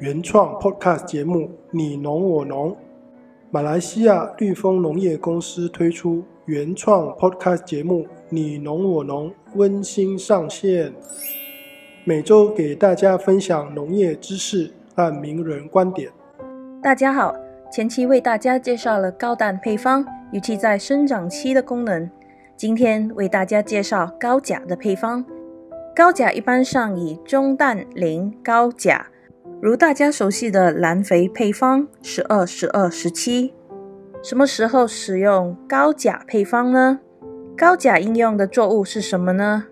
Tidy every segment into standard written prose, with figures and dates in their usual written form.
原创 Podcast 节目你侬我侬，马来西亚绿丰农业公司推出原创 Podcast 节目你侬我侬，温馨上线，每周给大家分享农业知识和名人观点。 大家好，前期为大家介绍了高氮配方，尤其在生长期的功能。今天为大家介绍高钾的配方。高钾一般上以中氮磷高钾，如大家熟悉的蓝肥配方12、12、17。什么时候使用高钾配方呢？高钾应用的作物是什么呢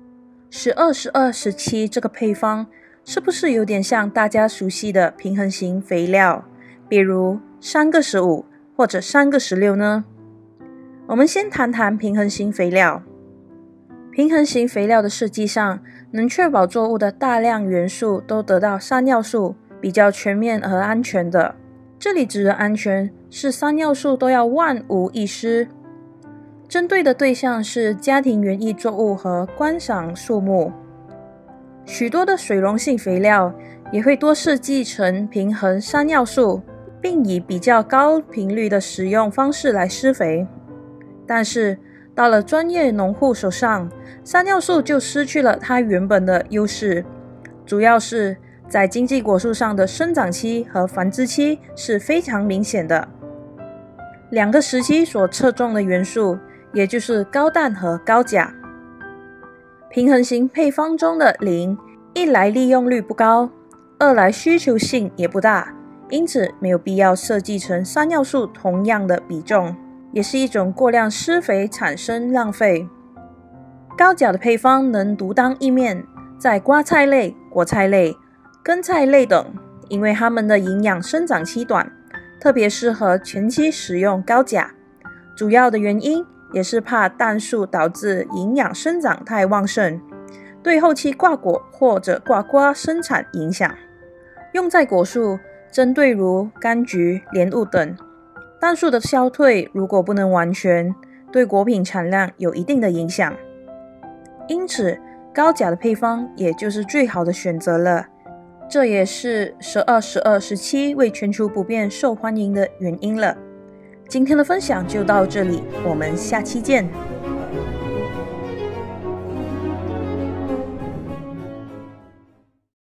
？12、12、17这个配方是不是有点像大家熟悉的平衡型肥料，比如3个15或者3个16呢？我们先谈谈平衡型肥料。平衡型肥料的设计上，能确保作物的大量元素都得到3要素，比较全面和安全的。这里指的安全是3要素都要万无一失。针对的对象是家庭园艺作物和观赏树木。许多的水溶性肥料也会多设计成平衡3要素，并以比较高频率的使用方式来施肥。但是到了专业农户手上，3要素就失去了它原本的优势，主要是在经济果树上的生长期和繁殖期是非常明显的。2个时期所侧重的元素，也就是高氮和高钾。平衡型配方中的磷，一来利用率不高，二来需求性也不大，因此没有必要设计成3要素同样的比重，也是一种过量施肥产生浪费。高钾的配方能独当一面，在瓜菜类、果菜类、根菜类等，因为它们的营养生长期短，特别适合前期使用高钾。主要的原因也是怕氮素导致营养生长太旺盛，对后期挂果或者挂瓜生产影响。用在果树，针对如柑橘、莲雾等，氮素的消退如果不能完全，对果品产量有一定的影响。因此高钾的配方也就是最好的选择了，这也是12、12、17为全球普遍受欢迎的原因了。今天的分享就到这里，我们下期见。